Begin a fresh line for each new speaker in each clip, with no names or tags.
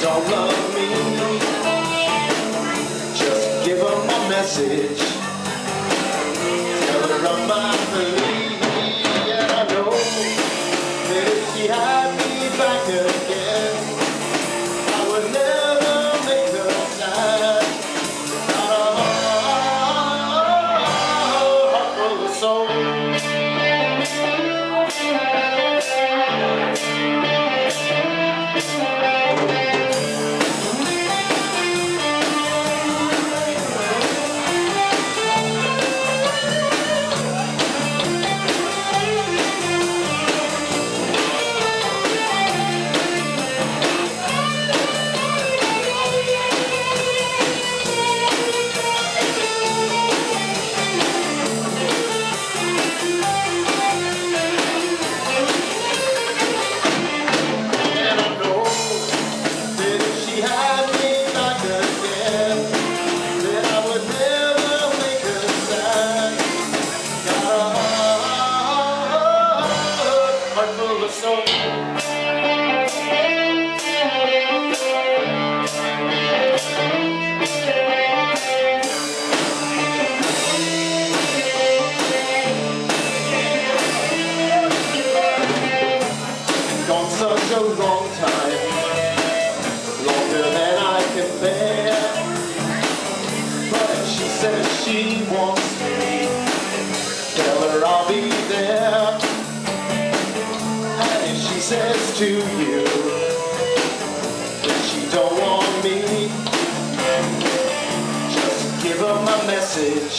don't love me, just give her my message. Tell her I'm my belief, and I know that if she had me back again, I would never make her sad. Got a heart full of soul. Gone such a long time, longer than I can bear. But if she says she wants me, tell her I'll be there. And if she says to you that she don't want me, just give her my message.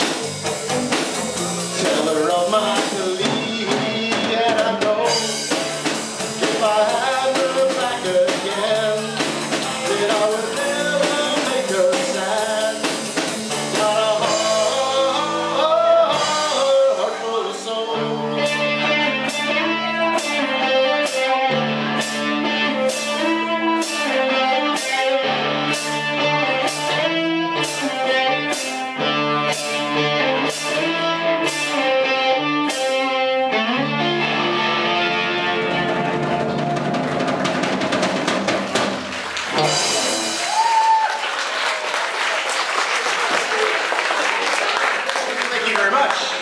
Tell her of my belief, and I know if I had her back again, then I would never make her sad. Got a heart full of soul. Thank you very much.